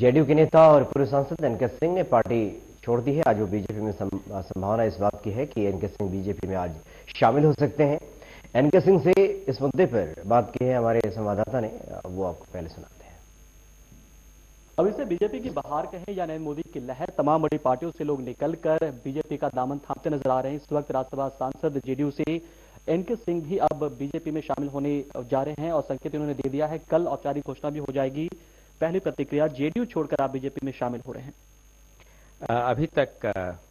JDU के नेता और पूर्व सांसद एनके सिंह ने पार्टी छोड़ दी है। आज वो बीजेपी में संभावना इस बात की है कि एनके सिंह बीजेपी में आज शामिल हो सकते हैं। एनके सिंह से इस मुद्दे पर बात की है हमारे संवाददाता ने, वो आपको पहले सुनाते हैं। अब इसे बीजेपी की बहार कहें या नरेंद्र मोदी की लहर, तमाम बड़ी पार्टियों से लोग निकलकर बीजेपी का दामन थामते नजर आ रहे हैं। इस वक्त राज्यसभा सांसद जेडीयू से एनके सिंह भी अब बीजेपी में शामिल होने जा रहे हैं और संकेत इन्होंने दे दिया है। कल औपचारिक घोषणा भी हो जाएगी। पहली प्रतिक्रिया, जेडीयू छोड़कर आप बीजेपी में शामिल हो रहे हैं। अभी तक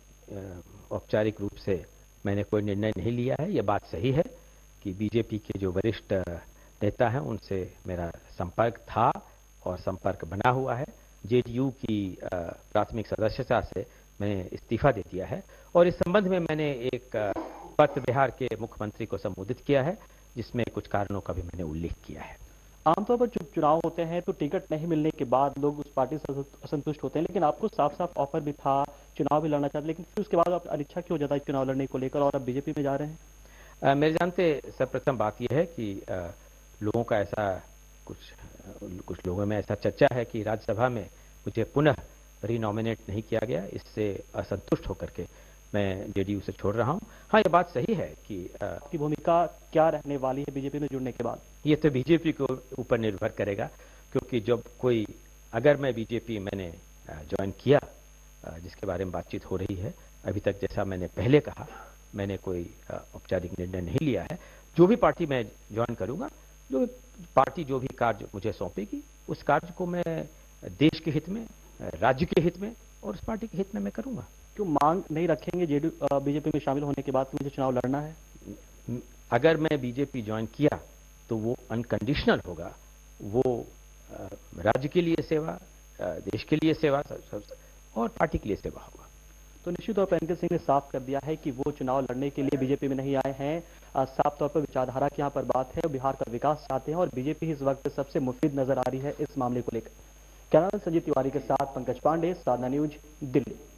औपचारिक रूप से मैंने कोई निर्णय नहीं लिया है। यह बात सही है कि बीजेपी के जो वरिष्ठ नेता हैं उनसे मेरा संपर्क था और संपर्क बना हुआ है। जेडीयू की प्राथमिक सदस्यता से मैंने इस्तीफा दे दिया है और इस संबंध में मैंने एक पत्र बिहार के मुख्यमंत्री को संबोधित किया है, जिसमें कुछ कारणों का भी मैंने उल्लेख किया है। आमतौर पर जब चुनाव होते हैं तो टिकट नहीं मिलने के बाद लोग उस पार्टी से असंतुष्ट होते हैं, लेकिन आपको साफ साफ ऑफर भी था, चुनाव भी लड़ना चाहते, लेकिन फिर उसके बाद आप अनिच्छा क्यों जताई चुनाव लड़ने को लेकर और अब बीजेपी में जा रहे हैं? मेरे जानते सर्वप्रथम बात यह है कि लोगों का ऐसा कुछ लोगों में ऐसा चर्चा है कि राज्यसभा में मुझे पुनः रीनॉमिनेट नहीं किया गया। इससे असंतुष्ट होकर के मैं जेडीयू से छोड़ रहा हूं। हाँ, ये बात सही है कि आपकी भूमिका क्या रहने वाली है बीजेपी में जुड़ने के बाद? ये तो बीजेपी के ऊपर निर्भर करेगा, क्योंकि जब अगर मैं बीजेपी मैंने ज्वाइन किया, जिसके बारे में बातचीत हो रही है, अभी तक जैसा मैंने पहले कहा, मैंने कोई औपचारिक निर्णय नहीं लिया है। जो भी पार्टी मैं ज्वाइन करूंगा, जो पार्टी जो भी कार्य मुझे सौंपेगी, उस कार्य को मैं देश के हित में, राज्य के हित में और उस पार्टी के हित में मैं करूंगा। क्यों मांग नहीं रखेंगे जेडीयू बीजेपी में शामिल होने के बाद कि मुझे चुनाव लड़ना है? अगर मैं बीजेपी ज्वाइन किया तो वो अनकंडीशनल होगा। वो राज्य के लिए सेवा, देश के लिए सेवा और पार्टी के लिए सेवा होगा। तो निश्चित तौर पर एनके सिंह ने साफ कर दिया है कि वो चुनाव लड़ने के लिए बीजेपी में नहीं आए हैं। साफ तौर पर विचारधारा की यहाँ पर बात है, बिहार का विकास चाहते हैं और बीजेपी इस वक्त सबसे मुफीद नजर आ रही है इस मामले को लेकर। कैमरामैन संजीव तिवारी के साथ पंकज पांडे, साधना न्यूज, दिल्ली।